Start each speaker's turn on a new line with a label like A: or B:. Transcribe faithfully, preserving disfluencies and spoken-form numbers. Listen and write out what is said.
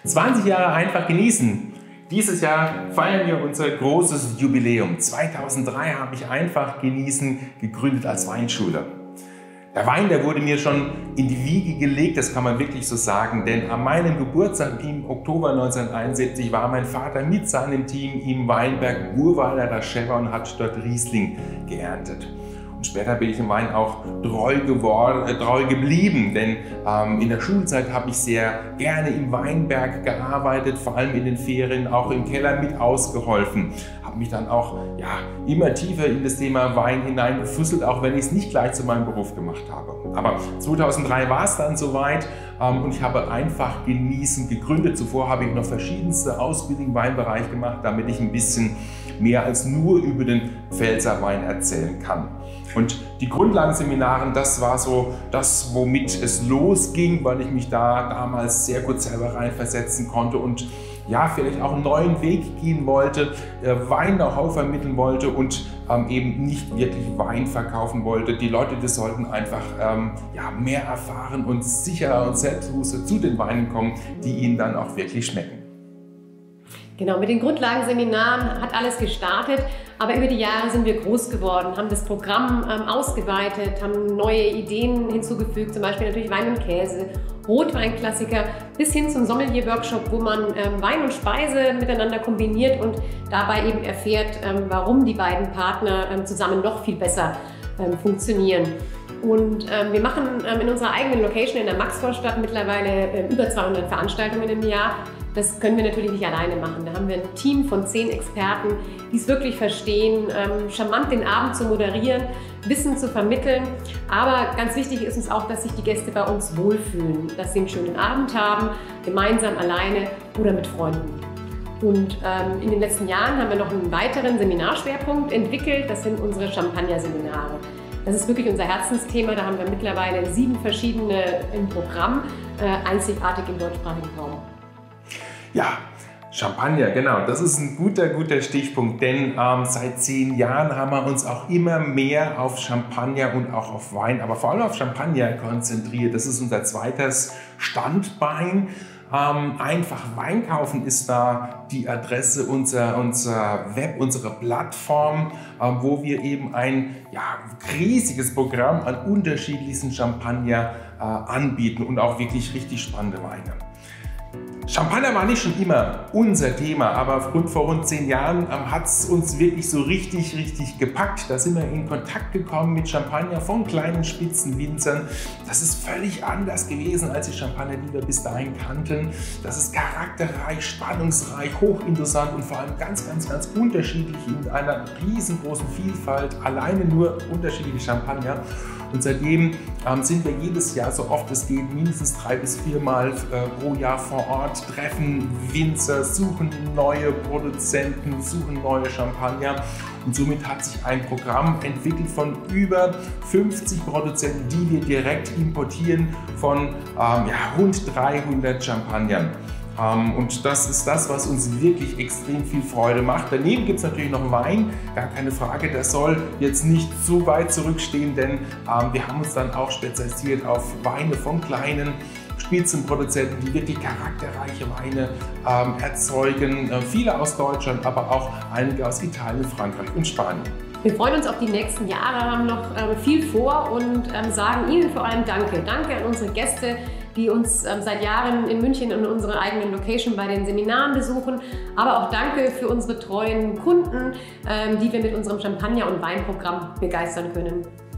A: zwanzig Jahre einfach genießen. Dieses Jahr feiern wir unser großes Jubiläum. zweitausenddrei habe ich einfach genießen gegründet als Weinschule. Der Wein, der wurde mir schon in die Wiege gelegt, das kann man wirklich so sagen, denn an meinem Geburtstag im Oktober neunzehnhunderteinundsiebzig war mein Vater mit seinem Team im Weinberg Burweiler der Schäfer und hat dort Riesling geerntet. Und später bin ich dem Wein auch treu geworden, äh, treu geblieben, denn ähm, in der Schulzeit habe ich sehr gerne im Weinberg gearbeitet, vor allem in den Ferien, auch im Keller mit ausgeholfen. Habe mich dann auch ja, immer tiefer in das Thema Wein hineingefusselt, auch wenn ich es nicht gleich zu meinem Beruf gemacht habe. Aber zweitausenddrei war es dann soweit ähm, und ich habe einfach genießen gegründet. Zuvor habe ich noch verschiedenste Ausbildungen im Weinbereich gemacht, damit ich ein bisschen mehr als nur über den Pfälzer Wein erzählen kann. Und die Grundlagenseminare, das war so das, womit es losging, weil ich mich da damals sehr gut selber reinversetzen konnte und ja, vielleicht auch einen neuen Weg gehen wollte, Wein-Know-how vermitteln wollte und ähm, eben nicht wirklich Wein verkaufen wollte. Die Leute, die sollten einfach ähm, ja, mehr erfahren und sicherer und selbstbewusster zu den Weinen kommen, die ihnen dann auch wirklich schmecken.
B: Genau, mit den Grundlagenseminaren hat alles gestartet, aber über die Jahre sind wir groß geworden, haben das Programm ähm, ausgeweitet, haben neue Ideen hinzugefügt, zum Beispiel natürlich Wein und Käse, Rotweinklassiker, bis hin zum Sommelier-Workshop, wo man ähm, Wein und Speise miteinander kombiniert und dabei eben erfährt, ähm, warum die beiden Partner ähm, zusammen noch viel besser ähm, funktionieren. Und ähm, wir machen ähm, in unserer eigenen Location in der Maxvorstadt mittlerweile äh, über zweihundert Veranstaltungen im Jahr. Das können wir natürlich nicht alleine machen. Da haben wir ein Team von zehn Experten, die es wirklich verstehen, ähm, charmant den Abend zu moderieren, Wissen zu vermitteln. Aber ganz wichtig ist uns auch, dass sich die Gäste bei uns wohlfühlen, dass sie einen schönen Abend haben, gemeinsam, alleine oder mit Freunden. Und ähm, in den letzten Jahren haben wir noch einen weiteren Seminarschwerpunkt entwickelt. Das sind unsere Champagner-Seminare. Das ist wirklich unser Herzensthema. Da haben wir mittlerweile sieben verschiedene im Programm, äh, einzigartig im deutschsprachigen Raum.
A: Ja, Champagner, genau, das ist ein guter, guter Stichpunkt, denn ähm, seit zehn Jahren haben wir uns auch immer mehr auf Champagner und auch auf Wein, aber vor allem auf Champagner konzentriert. Das ist unser zweites Standbein. Ähm, einfach Wein kaufen ist da die Adresse, unser, unser Web, unsere Plattform, ähm, wo wir eben ein ja, riesiges Programm an unterschiedlichsten Champagner äh, anbieten und auch wirklich richtig spannende Weine. Champagner war nicht schon immer unser Thema, aber rund vor rund zehn Jahren ähm, hat es uns wirklich so richtig, richtig gepackt. Da sind wir in Kontakt gekommen mit Champagner von kleinen Spitzenwinzern. Das ist völlig anders gewesen als die Champagner, die wir bis dahin kannten. Das ist charakterreich, spannungsreich, hochinteressant und vor allem ganz, ganz, ganz unterschiedlich in einer riesengroßen Vielfalt. Alleine nur unterschiedliche Champagner. Und seitdem ähm, sind wir jedes Jahr, so oft es geht, mindestens drei bis viermal äh, pro Jahr vor Ort, treffen Winzer, suchen neue Produzenten, suchen neue Champagner. Und somit hat sich ein Programm entwickelt von über fünfzig Produzenten, die wir direkt importieren, von ähm, ja, rund dreihundert Champagnern. Um, und das ist das, was uns wirklich extrem viel Freude macht. Daneben gibt es natürlich noch Wein, gar keine Frage, der soll jetzt nicht so weit zurückstehen, denn um, wir haben uns dann auch spezialisiert auf Weine von kleinen Spitzenproduzenten, die wirklich charakterreiche Weine ähm, erzeugen. Äh, viele aus Deutschland, aber auch einige aus Italien, Frankreich und Spanien.
B: Wir freuen uns auf die nächsten Jahre, haben noch äh, viel vor und ähm, sagen Ihnen vor allem Danke. Danke an unsere Gäste, die uns ähm, seit Jahren in München in unserer eigenen Location bei den Seminaren besuchen. Aber auch danke für unsere treuen Kunden, ähm, die wir mit unserem Champagner- und Weinprogramm begeistern können.